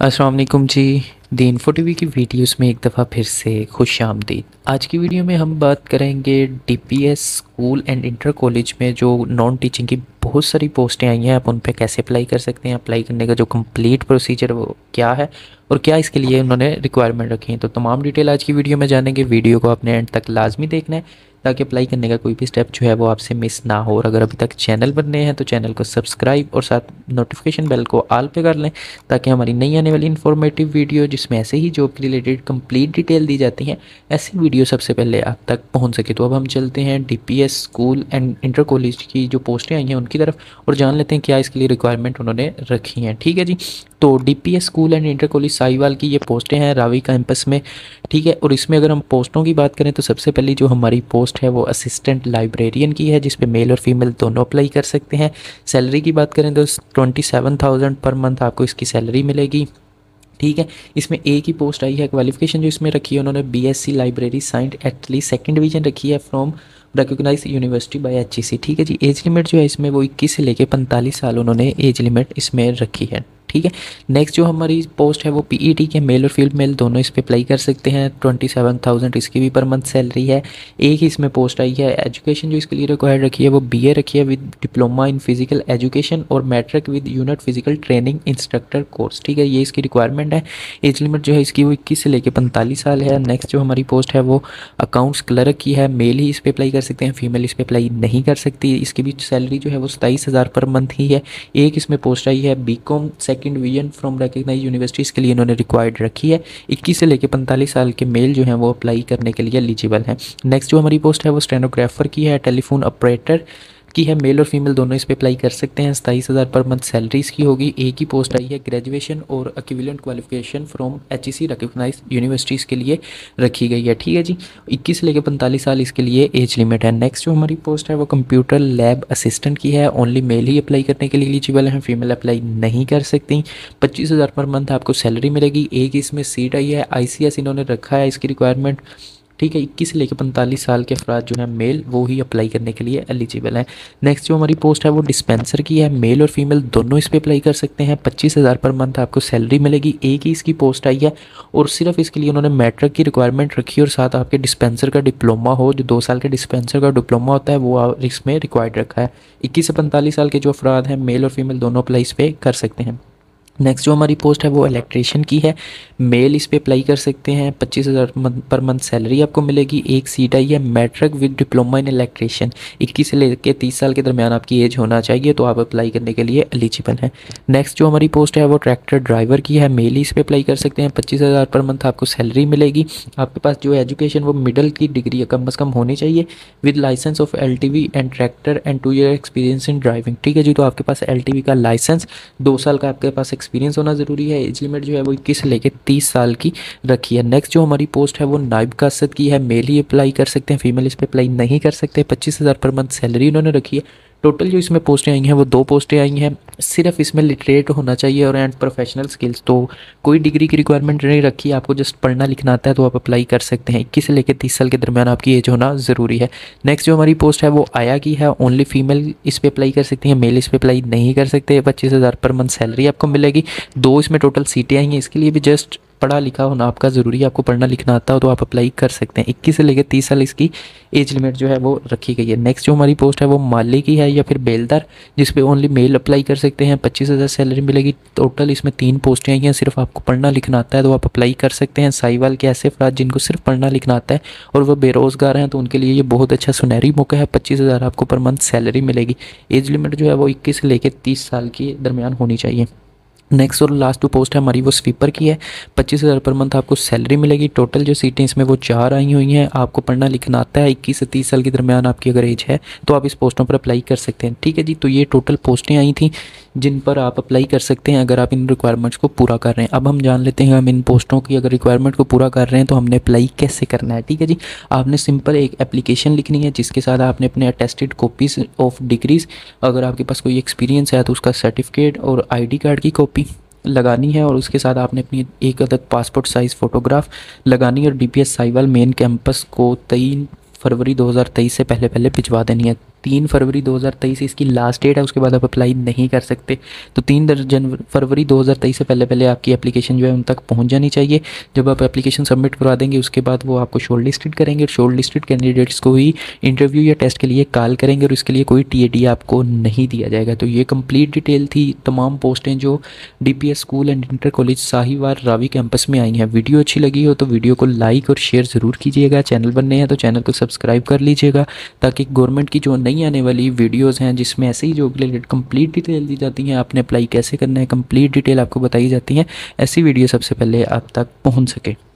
अस्सलाम वालेकुम जी। दी इन्फो टीवी की वीडियोस में एक दफ़ा फिर से खुश आमदीद। आज की वीडियो में हम बात करेंगे DPS school and inter college में जो नॉन टीचिंग की बहुत सारी पोस्टें आई हैं, आप उन पे कैसे अप्लाई कर सकते हैं। अप्लाई करने का जो कंप्लीट प्रोसीजर वो क्या है और क्या इसके लिए उन्होंने रिक्वायरमेंट रखी है, तो तमाम डिटेल आज की वीडियो में जानेंगे। वीडियो को आपने एंड तक लाजमी देखना है ताकि अप्लाई करने का कोई भी स्टेप जो है वो आपसे मिस ना हो। और अगर अभी तक चैनल पर नए हैं तो चैनल को सब्सक्राइब और साथ नोटिफिकेशन बेल को ऑल पे कर लें ताकि हमारी नई आने वाली इन्फॉर्मेटिव वीडियो जिसमें ऐसे ही जॉब के रिलेटेड कंप्लीट डिटेल दी जाती हैं, ऐसी वीडियो सबसे पहले आप तक पहुंच सके। तो अब हम चलते हैं DPS school and inter college की जो पोस्टें आई हैं उनकी तरफ और जान लेते हैं क्या इसके लिए रिक्वायरमेंट उन्होंने रखी हैं। ठीक है जी, तो DPS school and inter college Sahiwal की ये पोस्टें हैं रावी कैंपस में। ठीक है, और इसमें अगर हम पोस्टों की बात करें तो सबसे पहली जो हमारी पोस्ट है वो असिस्टेंट लाइब्रेरियन की है, जिसपे मेल और फीमेल दोनों अप्लाई कर सकते हैं। सैलरी की बात करें तो 27,000 पर मंथ आपको इसकी सैलरी मिलेगी। ठीक है, इसमें एक ही पोस्ट आई है। क्वालिफिकेशन जो इसमें रखी है उन्होंने BSc library science at least second division रखी है from recognise university by HEC. ठीक है जी, एज लिमिट जो है इसमें वो 21 से लेके 45 साल उन्होंने एज लिमिट इसमें रखी है। ठीक है, नेक्स्ट जो हमारी पोस्ट है वो पीईटी के मेल और फीमेल दोनों इस पर अप्लाई कर सकते हैं। 27,000 इसकी भी पर मंथ सैलरी है। एक ही इसमें पोस्ट आई है। एजुकेशन जो इसके लिए रिक्वायर्ड रखी है वो बीए रखी है with diploma in physical education और matric with unit physical training instructor course. ठीक है, ये इसकी रिक्वायरमेंट है। एज लिमिट जो है इसकी वो 21 से लेकर 45 साल है। नेक्स्ट जो हमारी पोस्ट है वो अकाउंट्स क्लर्क की है। मेल ही इस पर अप्लाई कर सकते हैं, फीमेल इस पर अप्लाई नहीं कर सकती। इसकी भी सैलरी जो है वो 27,000 पर मंथ ही है। एक इसमें पोस्ट आई है BCom second division from recognise university, इसके लिए इन्होंने रिक्वायर्ड रखी है। 21 से लेकर 45 साल के मेल जो हैं वो अप्लाई करने के लिए एलिजिबल हैं। नेक्स्ट जो हमारी पोस्ट है वो स्टेनोग्राफर की है। टेलीफोन ऑपरेटर की है। मेल और फीमेल दोनों इस पर अप्लाई कर सकते हैं। 27,000 पर मंथ सैलरी इसकी होगी। एक ही पोस्ट आई है। ग्रेजुएशन और equivalent qualification from HEC recognise universities के लिए रखी गई है। ठीक है जी, 21 से लेकर 45 साल इसके लिए एज लिमिट है। नेक्स्ट जो हमारी पोस्ट है वो कंप्यूटर लैब असिस्टेंट की है। ओनली मेल ही अप्लाई करने के लिए एलिजिबल है, फीमेल अप्लाई नहीं कर सकती। 25,000 पर मंथ आपको सैलरी मिलेगी। एक इसमें सीट आई है। आईसीएस इन्होंने रखा है इसकी रिक्वायरमेंट। ठीक है, 21 से लेकर 45 साल के अफराद जो है मेल वो ही अप्लाई करने के लिए एलिजिबल है। नेक्स्ट जो हमारी पोस्ट है वो डिस्पेंसर की है। मेल और फीमेल दोनों इस पर अप्लाई कर सकते हैं। 25,000 पर मंथ आपको सैलरी मिलेगी। एक ही इसकी पोस्ट आई है और सिर्फ इसके लिए उन्होंने मैट्रिक की रिक्वायरमेंट रखी है और साथ आपके डिस्पेंसर का डिप्लोमा हो, जो 2 साल के डिस्पेंसर का डिप्लोमा होता है वो इसमें रिक्वायर्ड रखा है। 21 से 45 साल के जो अफराद हैं मेल और फीमेल दोनों अप्लाई इस पर कर सकते हैं। नेक्स्ट जो हमारी पोस्ट है वो इलेक्ट्रीशियन की है। मेल इस पे अप्लाई कर सकते हैं। 25,000 पर मंथ सैलरी आपको मिलेगी। एक सीट आई है matric with diploma in electrician. 21 से लेकर 30 साल के दरमियान आपकी एज होना चाहिए, तो आप अप्लाई करने के लिए एलिजिबल हैं। नेक्स्ट जो हमारी पोस्ट है वो ट्रैक्टर ड्राइवर की है। मेल इस पे अप्लाई कर सकते हैं। 25,000 पर मंथ आपको सैलरी मिलेगी। आपके पास जो एजुकेशन वो मिडल की डिग्री कम अज़ कम होनी चाहिए with licence of LTV and tractor and 2 year experience in driving. ठीक है जी, तो आपके पास एलटीवी का लाइसेंस 2 साल का आपके पास एक्सपीरियंस होना ज़रूरी है। एज लिमिट जो है वो 21 से लेकर 30 साल की रखी है। नेक्स्ट जो हमारी पोस्ट है वो नायब कासद की है। मेल ही अप्लाई कर सकते हैं, फीमेल इस पर अप्लाई नहीं कर सकते। 25,000 पर मंथ सैलरी उन्होंने रखी है। टोटल जो इसमें पोस्टें आई हैं वो 2 पोस्टें आई हैं। सिर्फ इसमें लिटरेट होना चाहिए और एंड प्रोफेशनल स्किल्स, तो कोई डिग्री की रिक्वायरमेंट नहीं रखी है। आपको जस्ट पढ़ना लिखना आता है तो आप अप्लाई कर सकते हैं। 21 से लेकर 30 साल के दरमियान आपकी एज होना ज़रूरी है। नेक्स्ट जो हमारी पोस्ट है वो आया की है। ओनली फीमेल इस पर अप्लाई कर सकती हैं, मेल इस पर अप्लाई नहीं कर सकते। 25,000 पर मंथ सैलरी आपको मिलेगी। 2 इसमें टोटल सीटें आई हैं। इसके लिए भी जस्ट पढ़ा लिखा होना आपका ज़रूरी है। आपको पढ़ना लिखना आता हो तो आप अप्लाई कर सकते हैं। 21 से लेकर 30 साल इसकी एज लिमिट जो है वो रखी गई है। नेक्स्ट जो हमारी पोस्ट है वो माली की है या फिर बेलदार, जिस पे ओनली मेल अप्लाई कर सकते हैं। 25,000 सैलरी मिलेगी। टोटल इसमें 3 पोस्टें आई हैं। सिर्फ आपको पढ़ना लिखना आता है तो आप अप्लाई कर सकते हैं। साहिवाल के ऐसे अफराद जिनको सिर्फ पढ़ना लिखना आता है और वह बेरोज़गार हैं तो उनके लिए ये बहुत अच्छा सुनहरी मौका है। 25,000 आपको पर मंथ सैलरी मिलेगी। एज लिमिट जो है वो 21 से लेकर 30 साल के दरमियान होनी चाहिए। नेक्स्ट और लास्ट जो पोस्ट है हमारी वो स्वीपर की है। 25,000 पर मंथ आपको सैलरी मिलेगी। टोटल जो सीटें इसमें वो 4 आई हुई हैं। आपको पढ़ना लिखना आता है। 21 से 30 साल के दरमियान आपकी अगर एज है तो आप इस पोस्टों पर अप्लाई कर सकते हैं। ठीक है जी, तो ये टोटल पोस्टें आई थी जिन पर आप अप्लाई कर सकते हैं अगर आप इन रिक्वायरमेंट्स को पूरा कर रहे हैं। अब हम जान लेते हैं हम इन पोस्टों की अगर रिक्वायरमेंट को पूरा कर रहे हैं तो हमने अप्लाई कैसे करना है। ठीक है जी, आपने सिंपल एक एप्लीकेशन लिखनी है जिसके साथ आपने अपने अटेस्टेड कॉपीज़ ऑफ डिग्रीज़, अगर आपके पास कोई एक्सपीरियंस है तो उसका सर्टिफिकेट और ID कार्ड की कॉपी लगानी है और उसके साथ आपने अपनी एक अदद पासपोर्ट साइज़ फ़ोटोग्राफ लगानी है और डीपीएस साहिवाल मेन कैंपस को 3 फरवरी 2023 से पहले भिजवा देनी है। 3 फरवरी 2023 इसकी लास्ट डेट है, उसके बाद आप अप्लाई नहीं कर सकते। तो 3 फरवरी 2023 से पहले पहले आपकी एप्लीकेशन जो है उन तक पहुँच जानी चाहिए। जब आप एप्लीकेशन सबमिट करवा देंगे उसके बाद वो आपको शॉर्ट लिस्टेड करेंगे और शॉर्ट लिस्टेड कैंडिडेट्स को ही इंटरव्यू या टेस्ट के लिए कॉल करेंगे और इसके लिए कोई टीएडी आपको नहीं दिया जाएगा। तो ये कंप्लीट डिटेल थी तमाम पोस्टें जो DPS school and inter college Sahiwal Ravi campus में आई हैं। वीडियो अच्छी लगी हो तो वीडियो को लाइक और शेयर ज़रूर कीजिएगा। चैनल पर नए हैं तो चैनल को सब्सक्राइब कर लीजिएगा, ताकि गवर्नमेंट की जो नई आने वाली वीडियोज़ हैं जिसमें ऐसे ही जॉब रिलेटेड कंप्लीट डिटेल दी जाती हैं, आपने अप्लाई कैसे करना है कंप्लीट डिटेल आपको बताई जाती हैं, ऐसी वीडियो सबसे पहले आप तक पहुँच सके।